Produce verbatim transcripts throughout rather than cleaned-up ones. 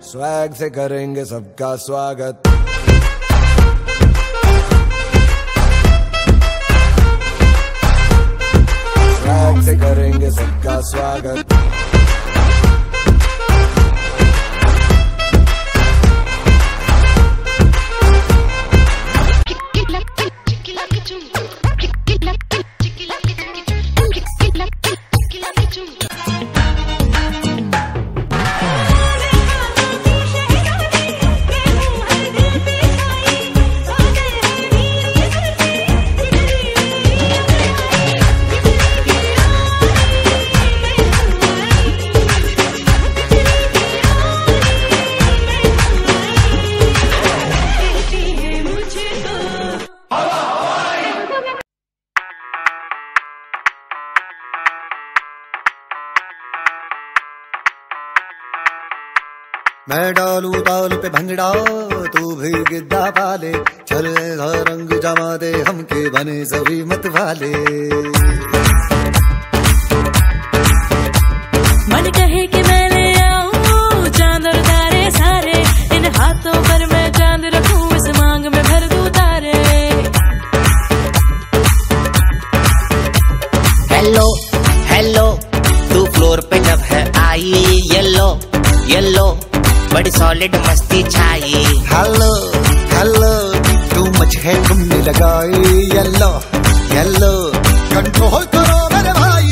Swag से करेंगे सबका स्वागत। स्वैग से करेंगे सबका स्वागत। मैं डालू ताल पे भंगड़ा तू भी गिद्दा पाले, चले रंग जमा दे हमके बने सभी मत वाले। मन कहे कि मैं ले आऊं चांद और तारे सारे, इन हाथों पर मैं चांद रखूं इस मांग में भर दूं तारे। हेलो हेलो तू फ्लोर पे जब है आई, येलो येलो बड़ी सॉलिड मस्ती छाई। हेलो हेलो तू मच है तुमने लगाई, येलो येलो कंट्रोल करो मेरे भाई।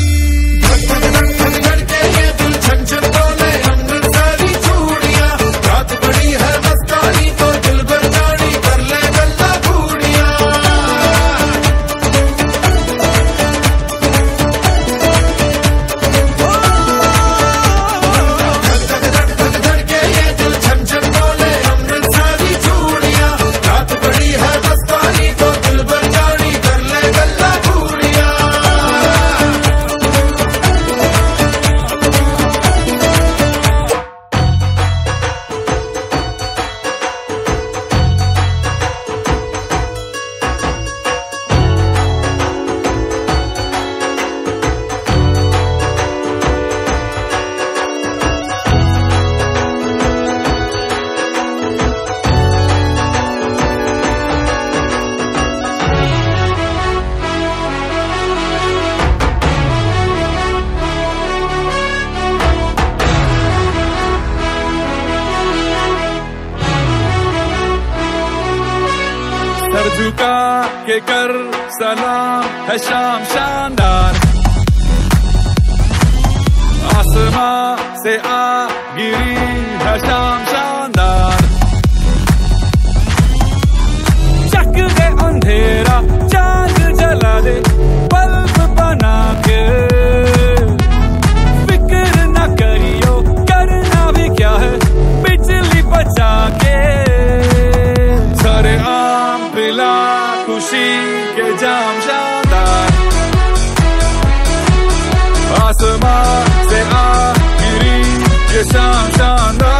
सर झुका के कर सलाम है शाम शानदार, आसमां से आ गिरी है शाम शानदार। चक दे अंधेरा चांद जला दे बल्ब बना के, फिक्र न करियो करना भी क्या है बिजली बचा के। सारे आम पिला खुशी के जाम शानदार, आसमां से आ गिरी ये शाम शानदार।